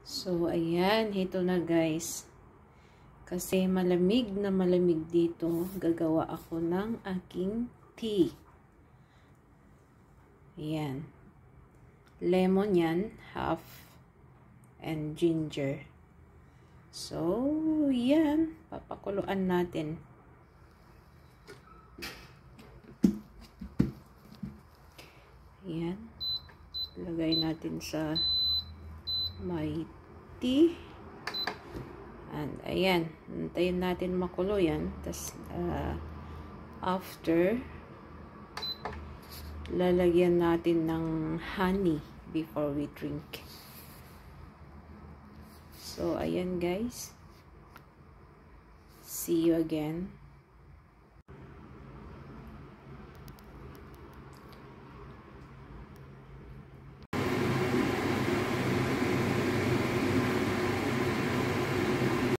So, ayan. Ito na guys. Kasi malamig na malamig dito, gagawa ako ng aking tea. Ayan. Lemon yan, half. And ginger. So, yan. Papakuluan natin. Ayan. Lagay natin sa may tea. And ayan, hintayin natin makulo yan. Tapos, after, lalagyan natin ng honey before we drink. So, ayan guys. See you again.